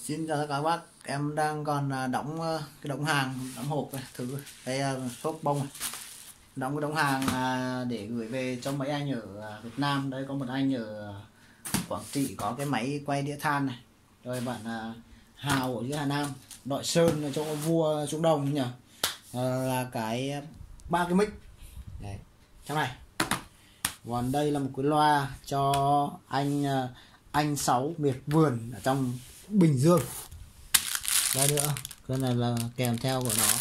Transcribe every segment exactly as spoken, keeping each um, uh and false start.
Xin chào tất cả các bác, em đang còn đóng cái đống hàng, đóng hộp này, thử đây shop bông này. Đóng cái đống hàng để gửi về cho mấy anh ở Việt Nam. Đây có một anh ở Quảng Trị có cái máy quay đĩa than này. Rồi bạn Hào ở dưới Hà Nam, Đội Sơn ở chỗ vua Trung Đông nhỉ, là cái ba cái mic đấy trong này. Còn đây là một cái loa cho anh anh Sáu miệt vườn ở trong Bình Dương. Đây nữa, cái này là kèm theo của nó.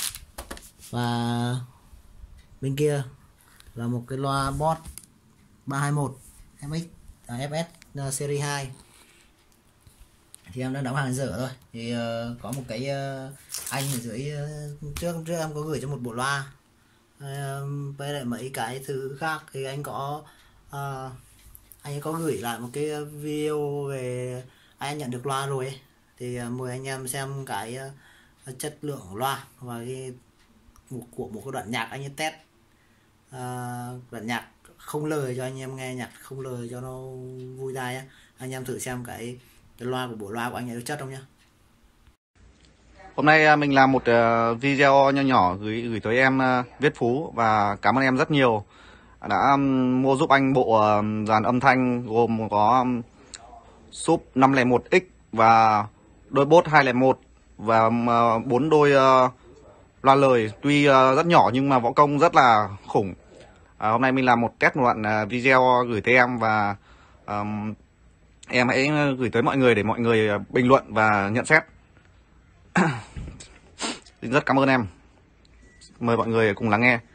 Và bên kia là một cái loa Boss ba hai mốt em ích à, ép ét series hai. Thì em đã đóng hàng dở rồi. Thì uh, có một cái uh, anh ở dưới uh, trước trước em có gửi cho một bộ loa. Uh, với lại mấy cái thứ khác thì anh có uh, anh ấy có gửi lại một cái video về anh nhận được loa rồi ấy. Thì uh, mời anh em xem cái uh, chất lượng của loa và cái một của một cái đoạn nhạc anh ấy test uh, đoạn nhạc không lời cho anh em nghe nhạc không lời cho nó vui tai á. Anh em thử xem cái cái loa của bộ loa của anh ấy có chất không nhá. Hôm nay mình làm một video nho nhỏ gửi gửi tới em Viết Phú và cảm ơn em rất nhiều đã mua giúp anh bộ dàn âm thanh gồm có sub năm không một x và đôi Boss hai không một và bốn đôi loa lời, tuy rất nhỏ nhưng mà võ công rất là khủng. À, hôm nay mình làm một test một đoạn video gửi tới em và um, em hãy gửi tới mọi người để mọi người bình luận và nhận xét. Rất cảm ơn em. Mời mọi người cùng lắng nghe.